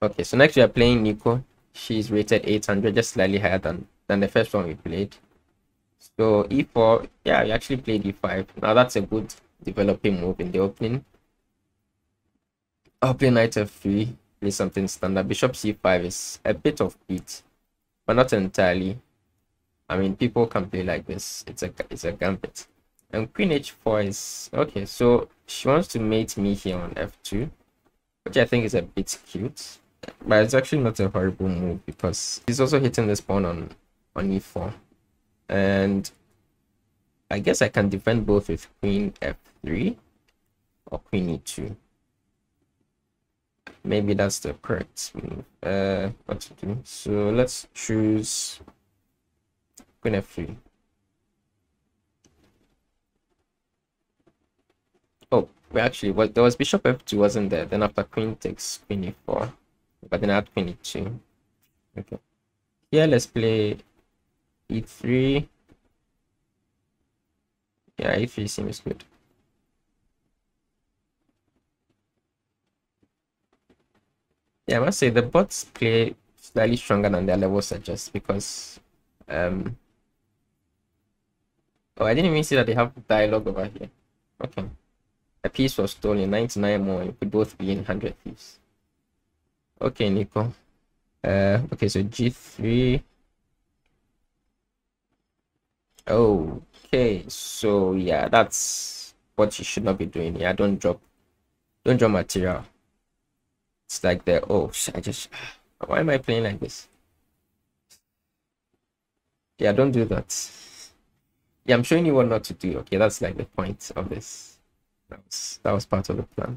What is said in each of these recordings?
Okay, so next we are playing Nico. She's rated 800, just slightly higher than the first one we played. So e4, yeah, we actually played e5. Now that's a good developing move in the opening. I'll play knight f3, play something standard. Bishop c5 is a bit of beat, but not entirely. I mean, people can play like this. It's a gambit. And queen h4 is okay. So she wants to mate me here on f2, which I think is a bit cute, but it's actually not a horrible move because she's also hitting this pawn on e4, and I guess I can defend both with queen f3 or queen e2. Maybe that's the correct move. What to do? So let's choose queen f3. Oh, we actually there was bishop f2, wasn't there? Then after queen takes queen e4, but then I had queen e2. Okay. Here let's play e3. Yeah, e3 seems good. Yeah, I must say the bots play slightly stronger than their level suggests because oh, I didn't even see that they have dialogue over here. Okay. A piece was stolen, 99 more. You could both be in 100 thieves. Okay, Nico. Okay, so g3. Okay, so yeah, that's what you should not be doing. Yeah, don't drop material. It's like the why am I playing like this? Yeah, don't do that. Yeah, I'm showing you what not to do. Okay, that's like the point of this. That was part of the plan.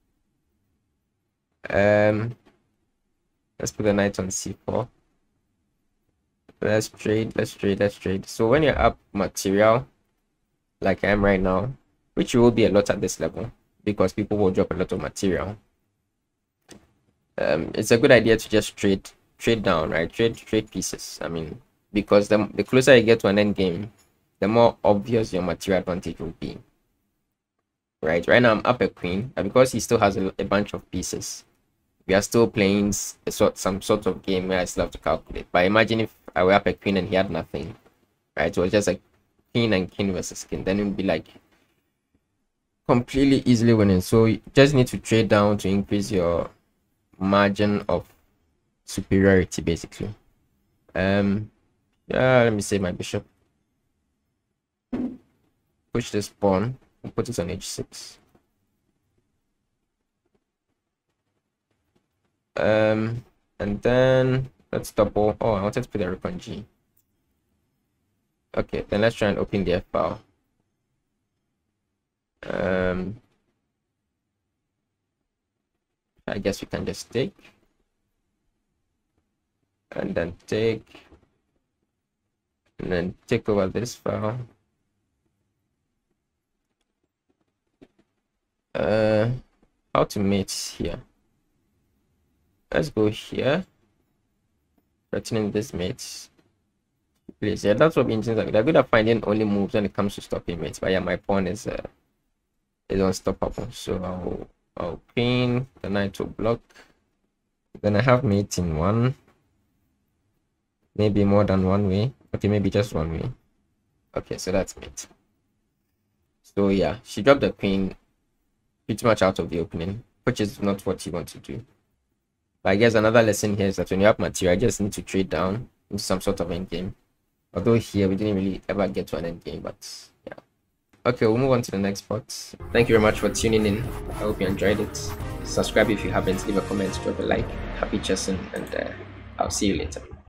Let's put the knight on c4. Let's trade. So when you're up material, like I am right now, which will be a lot at this level because people will drop a lot of material, it's a good idea to just trade down, right? Trade pieces. I mean, because the closer you get to an end game, the more obvious your material advantage will be. Right now I'm up a queen, and because he still has a bunch of pieces, we are still playing some sort of game where I still have to calculate. But imagine if I were up a queen and he had nothing, right? It was just like king and king versus king, then it would be like completely easily winning. So you just need to trade down to increase your margin of superiority, basically. Yeah, let me save my bishop. Push this pawn and put it on h6. And then let's double. Oh, I wanted to put the rook on g. Okay, then let's try and open the f file. I guess we can just take and then take and then take over this file. How to mate here? Let's go here. Threatening this mate. Please, yeah, that's what engines are. They're good at finding only moves when it comes to stopping mates. But yeah, my pawn is unstoppable. So I'll queen the knight to block. Then I have mate in one. Maybe more than one way. Okay, maybe just one way. Okay, so that's mate. So yeah, she dropped the queen pretty much out of the opening, which is not what you want to do. But I guess another lesson here is that when you have material, I just need to trade down into some sort of end game. Although here we didn't really ever get to an end game, but yeah. Okay, we'll move on to the next part. Thank you very much for tuning in. I hope you enjoyed it. Subscribe if you haven't, leave a comment, drop a like. Happy chessing, and I'll see you later.